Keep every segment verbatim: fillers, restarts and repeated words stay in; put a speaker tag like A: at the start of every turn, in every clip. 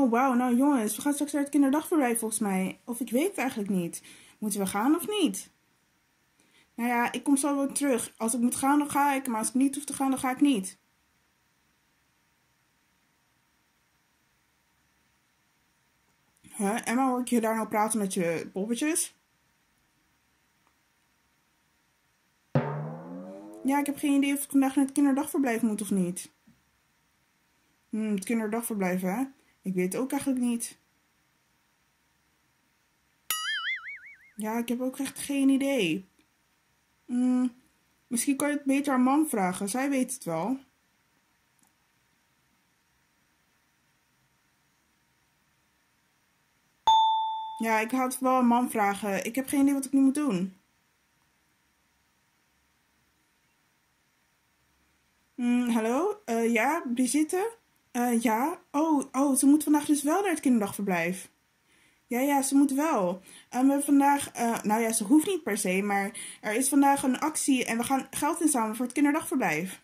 A: Oh, wauw. Nou jongens, we gaan straks naar het kinderdagverblijf volgens mij. Of ik weet het eigenlijk niet. Moeten we gaan of niet? Nou ja, ik kom zo weer terug. Als ik moet gaan, dan ga ik. Maar als ik niet hoef te gaan, dan ga ik niet. Huh? Emma, hoor ik je daar nou praten met je poppetjes? Ja, ik heb geen idee of ik vandaag naar het kinderdagverblijf moet of niet. Hm, het kinderdagverblijf, hè? Ik weet het ook eigenlijk niet. Ja, ik heb ook echt geen idee. Hm, misschien kan je het beter aan mam vragen. Zij weet het wel. Ja, ik ga het wel aan mam vragen. Ik heb geen idee wat ik nu moet doen. Hm, hallo? Uh, ja, Brigitte? Uh, ja? Oh, oh, ze moet vandaag dus wel naar het kinderdagverblijf. Ja, ja, ze moet wel. Uh, we hebben vandaag, uh, nou ja, ze hoeft niet per se, maar er is vandaag een actie en we gaan geld inzamelen voor het kinderdagverblijf.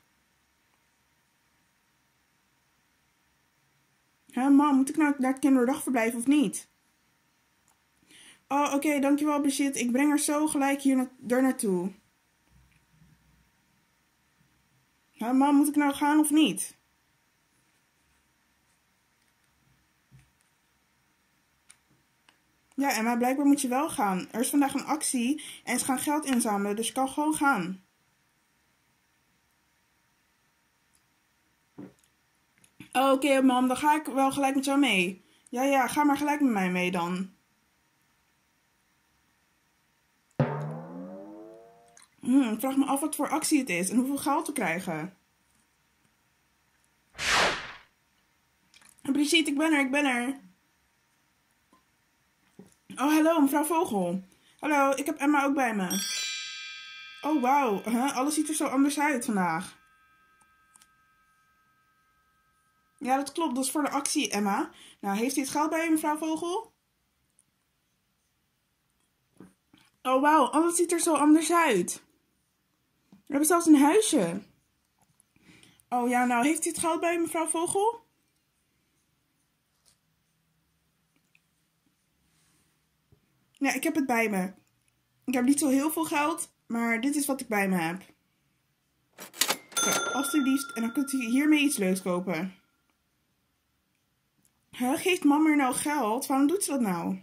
A: Huh, mam, moet ik nou naar het kinderdagverblijf of niet? Oh, oké, okay, dankjewel Brigitte. Ik breng haar zo gelijk hier na daar naartoe. Huh, mam, moet ik nou gaan of niet? Ja, Emma, blijkbaar moet je wel gaan. Er is vandaag een actie en ze gaan geld inzamelen, dus je kan gewoon gaan. Oh, oké, okay, mam, dan ga ik wel gelijk met jou mee. Ja, ja, ga maar gelijk met mij mee dan. Hmm, ik vraag me af wat voor actie het is en hoeveel geld we krijgen. Brigitte, ik ben er, ik ben er. Oh, hallo, mevrouw Vogel. Hallo, ik heb Emma ook bij me. Oh, wauw. Huh? Alles ziet er zo anders uit vandaag. Ja, dat klopt. Dat is voor de actie, Emma. Nou, heeft u het geld bij u, mevrouw Vogel? Oh, wauw. Alles ziet er zo anders uit. We hebben zelfs een huisje. Oh, ja, nou, heeft u het geld bij u, mevrouw Vogel? Ja, ik heb het bij me. Ik heb niet zo heel veel geld, maar dit is wat ik bij me heb. Zo, alsjeblieft. En dan kunt u hiermee iets leuks kopen. Huh, geeft mama er nou geld? Waarom doet ze dat nou?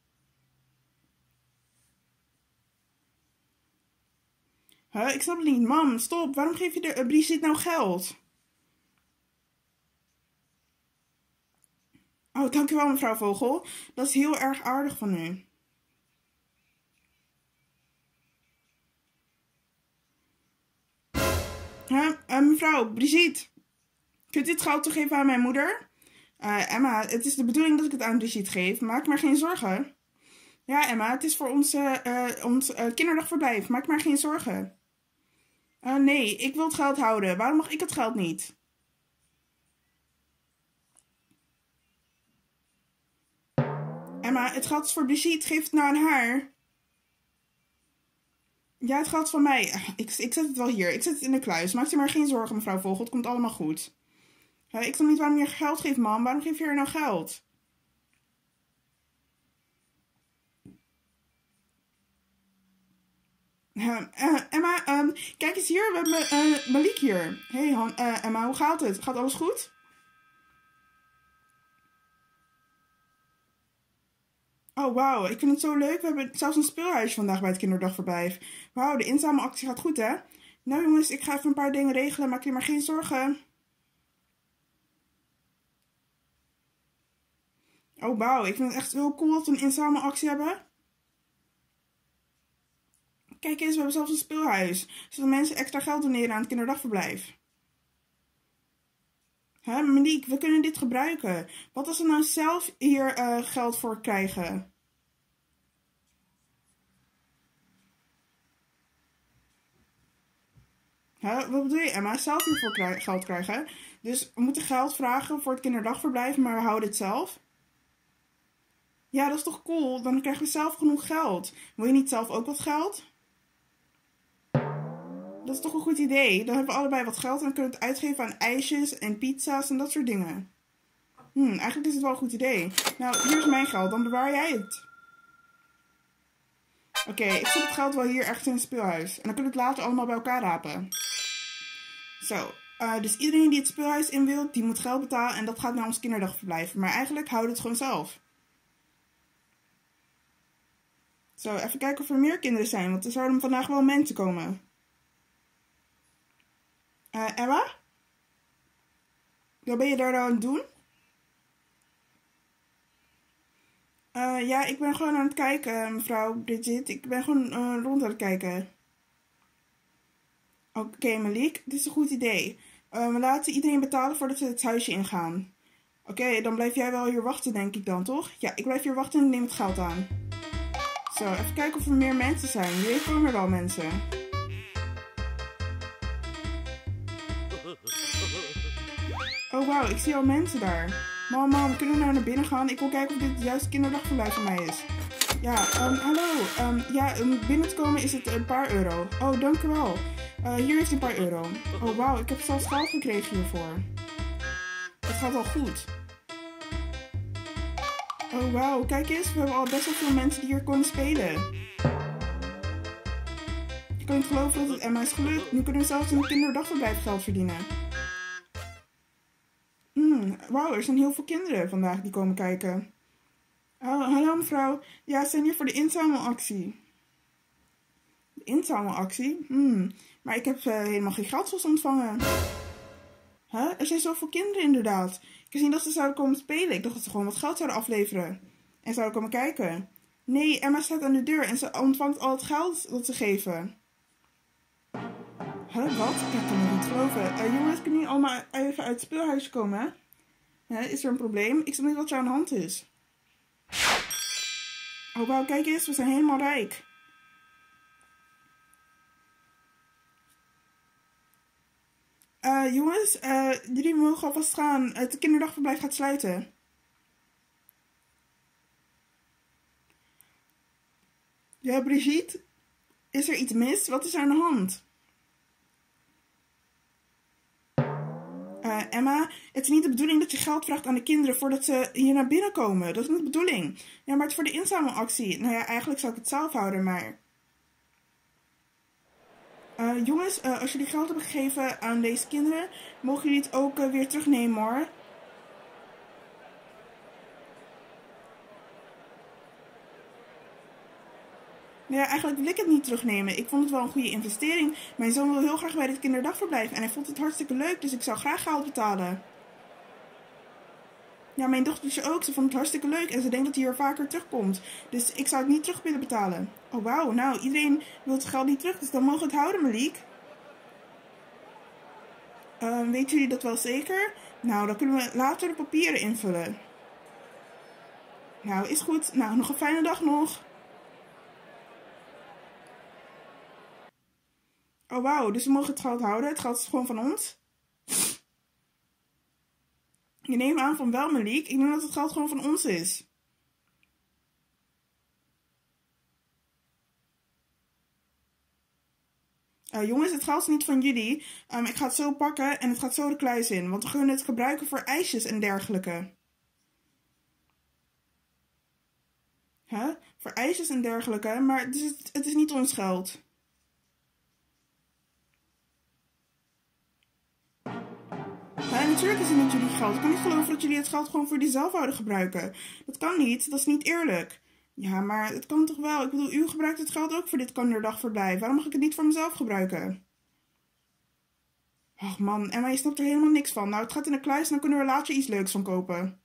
A: Huh, ik snap het niet. Mam, stop. Waarom geef je de uh, Brigitte nou geld? Oh, dankjewel mevrouw Vogel. Dat is heel erg aardig van u. Huh? Uh, mevrouw, Brigitte. Kunt u het geld toegeven aan mijn moeder? Uh, Emma, het is de bedoeling dat ik het aan Brigitte geef. Maak maar geen zorgen. Ja, Emma, het is voor ons, uh, uh, ons uh, kinderdagverblijf. Maak maar geen zorgen. Uh, nee, ik wil het geld houden. Waarom mag ik het geld niet? Emma, het geld is voor Brigitte. Geef het nou aan haar. Ja, het geld is van mij. Ik, ik zet het wel hier. Ik zet het in de kluis. Maak je maar geen zorgen, mevrouw Vogel. Het komt allemaal goed. Uh, ik snap niet waarom je geld geeft, mam. Waarom geef je haar nou geld? Uh, uh, Emma, um, kijk eens hier. We hebben uh, Malik hier. Hey uh, Emma, hoe gaat het? Gaat alles goed? Oh, wauw. Ik vind het zo leuk. We hebben zelfs een speelhuisje vandaag bij het kinderdagverblijf. Wauw, de inzamelactie gaat goed, hè? Nou jongens, ik ga even een paar dingen regelen. Maak je maar geen zorgen. Oh, wauw. Ik vind het echt heel cool dat we een inzamelactie hebben. Kijk eens, we hebben zelfs een speelhuis. Zodat mensen extra geld doneren aan het kinderdagverblijf. Hè, Monique, we kunnen dit gebruiken. Wat als we nou zelf hier uh, geld voor krijgen? Hè, wat bedoel je, Emma? Zelf hiervoor krij geld krijgen? Dus we moeten geld vragen voor het kinderdagverblijf, maar we houden het zelf? Ja, dat is toch cool? Dan krijgen we zelf genoeg geld. Wil je niet zelf ook wat geld? Dat is toch een goed idee. Dan hebben we allebei wat geld en dan kunnen we het uitgeven aan ijsjes en pizza's en dat soort dingen. Hm, eigenlijk is het wel een goed idee. Nou, hier is mijn geld. Dan bewaar jij het. Oké, okay, ik zet het geld wel hier ergens in het speelhuis. En dan kunnen we het later allemaal bij elkaar rapen. Zo. Uh, dus iedereen die het speelhuis in wil, die moet geld betalen. En dat gaat naar ons kinderdagverblijf. Maar eigenlijk houden we het gewoon zelf. Zo, even kijken of er meer kinderen zijn. Want er zouden vandaag wel mensen komen. Uh, Emma? Wat ben je daar nou aan het doen? Uh, ja, ik ben gewoon aan het kijken, mevrouw Bridget. Ik ben gewoon uh, rond aan het kijken. Oké, okay, Malik. Dit is een goed idee. Uh, we laten iedereen betalen voordat ze het huisje ingaan. Oké, okay, dan blijf jij wel hier wachten, denk ik dan, toch? Ja, ik blijf hier wachten en neem het geld aan. Zo, even kijken of er meer mensen zijn. Hier komen er wel mensen. Oh, wauw, ik zie al mensen daar. Mam, mam, kunnen we nou naar binnen gaan? Ik wil kijken of dit het juiste kinderdagverblijf voor mij is. Ja, um, hallo. Um, ja, om binnen te komen is het een paar euro. Oh, dank u wel. Uh, hier heeft een paar euro. Oh, wauw, ik heb zelfs geld gekregen hiervoor. Het gaat al goed. Oh, wauw, kijk eens. We hebben al best wel veel mensen die hier kunnen spelen. Ik kan niet geloven dat het Emma is gelukt. Nu kunnen we zelfs in het kinderdagverblijf geld verdienen. Mm, wauw, er zijn heel veel kinderen vandaag die komen kijken. Oh, hallo mevrouw. Ja, ze zijn hier voor de inzamelactie. De inzamelactie? Hmm, maar ik heb uh, helemaal geen geld ontvangen. Huh? Er zijn zoveel kinderen inderdaad. Ik wist niet dat ze zouden komen spelen. Ik dacht dat ze gewoon wat geld zouden afleveren. En zouden komen kijken. Nee, Emma staat aan de deur en ze ontvangt al het geld dat ze geven. Huh, wat? Ik kan het niet geloven. Uh, jongens, kunnen jullie allemaal even uit het speelhuis komen? Huh, is er een probleem? Ik snap niet wat er aan de hand is. Oh, wauw, kijk eens. We zijn helemaal rijk. Uh, jongens, uh, jullie mogen alvast gaan. Het kinderdagverblijf gaat sluiten. Ja, Brigitte? Is er iets mis? Wat is er aan de hand? Uh, Emma, het is niet de bedoeling dat je geld vraagt aan de kinderen voordat ze hier naar binnen komen. Dat is niet de bedoeling. Ja, maar het is voor de inzamelactie. Nou ja, eigenlijk zou ik het zelf houden, maar... Uh, jongens, uh, als jullie geld hebben gegeven aan deze kinderen, mogen jullie het ook uh, weer terugnemen, hoor. Nou ja, eigenlijk wil ik het niet terugnemen. Ik vond het wel een goede investering. Mijn zoon wil heel graag bij dit kinderdagverblijf en hij vond het hartstikke leuk, dus ik zou graag geld betalen. Ja, mijn dochtertje ook. Ze vond het hartstikke leuk en ze denkt dat hij hier vaker terugkomt. Dus ik zou het niet terug willen betalen. Oh, wauw. Nou, iedereen wil het geld niet terug, dus dan mogen we het houden, Malik. Uh, weten jullie dat wel zeker? Nou, dan kunnen we later de papieren invullen. Nou, is goed. Nou, nog een fijne dag nog. Oh, wauw. Dus we mogen het geld houden. Het geld is gewoon van ons. Je neemt aan van wel, Malik. Ik denk dat het geld gewoon van ons is. Uh, jongens, het geld is niet van jullie. Um, ik ga het zo pakken en het gaat zo de kluis in. Want we kunnen het gebruiken voor ijsjes en dergelijke. Huh? Voor ijsjes en dergelijke. Maar het is, het is niet ons geld. Ja, natuurlijk is het niet jullie geld. Ik kan niet geloven dat jullie het geld gewoon voor jezelf zouden gebruiken. Dat kan niet. Dat is niet eerlijk. Ja, maar het kan toch wel. Ik bedoel, u gebruikt het geld ook voor dit kinderdagverblijf. Waarom mag ik het niet voor mezelf gebruiken? Ach man, Emma, je snapt er helemaal niks van. Nou, het gaat in de kluis en dan kunnen we later iets leuks van kopen.